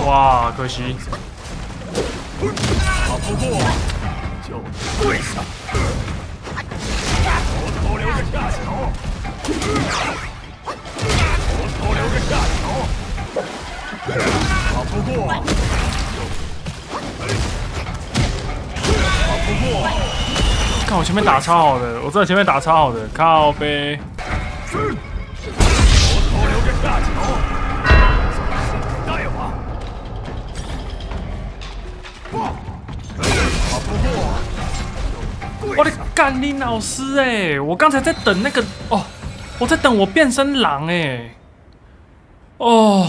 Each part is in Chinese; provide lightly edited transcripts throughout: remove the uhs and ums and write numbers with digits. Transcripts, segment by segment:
哇，可惜。 打不过就跪下，偷偷留着下手，偷偷留着下手。打不过打不过。 看我前面打超好的，我真的前面打超好的，靠背。 偷偷留着下手。待会儿。打不过。 我的干你老师哎！我刚才在等那个哦，我在等我变身狼哎。哦。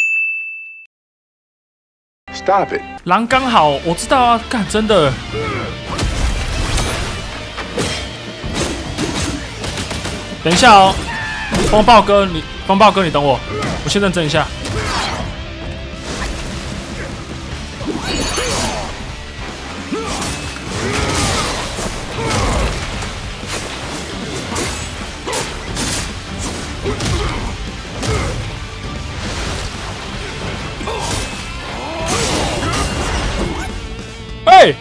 Stop it！ 狼刚好，我知道啊，干真的。等一下哦，风暴哥，你等我，我先认真一下。哎！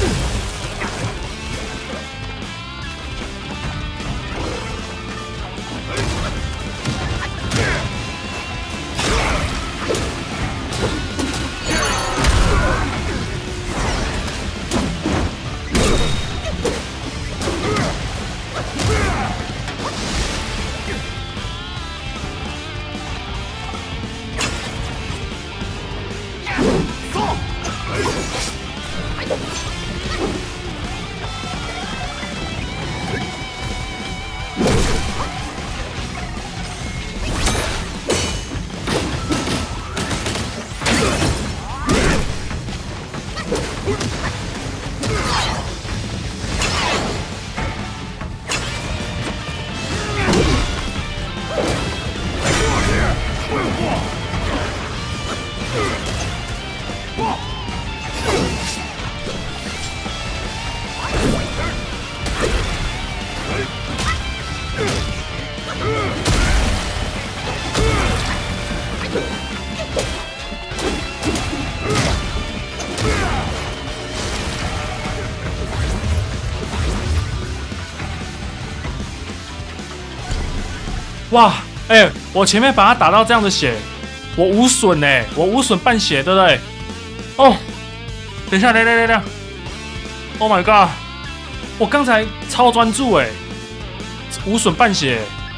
哇，哎，我前面把他打到这样的血，我无损哎，我无损半血，对不对？哦，等一下，等 ，Oh my god！ 我刚才超专注哎，无损半血。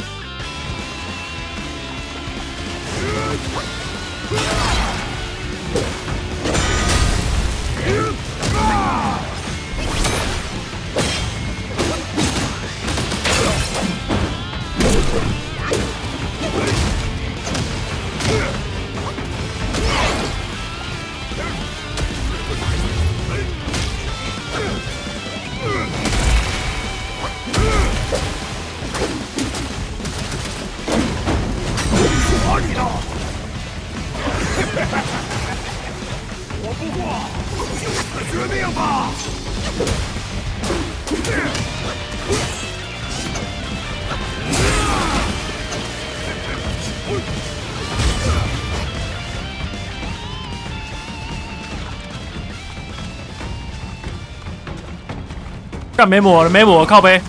我不过就此绝命吧！ 干没抹了，没抹了，靠背。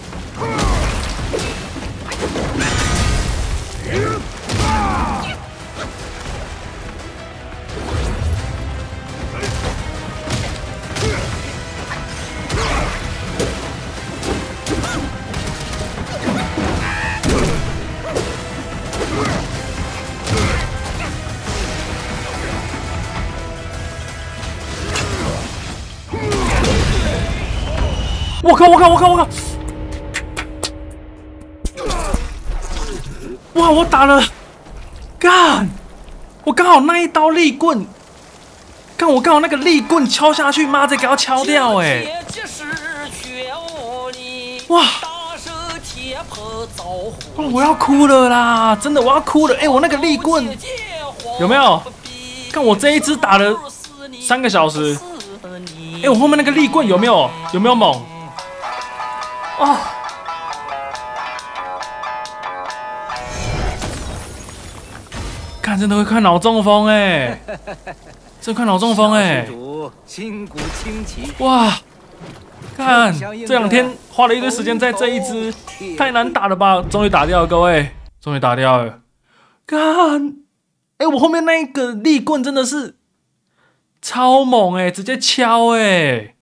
我靠！哇！我打了，干！我刚好那一刀利棍，干！我刚好那个利棍敲下去，妈的，给它敲掉哎！哇！哇！我要哭了啦！真的，我要哭了！哎，我那个利棍有没有？看我这一支打了3个小时，哎，我后面那个利棍有没有猛？哦！看，真的会看脑中风哎， 这块脑中风哎、 施主筋骨清奇， 哇！看这2天花了一堆时间在这一只，太难打了吧！终于打掉了，各位，终于打掉了。看，哎，我后面那个利棍真的是超猛哎、直接敲哎、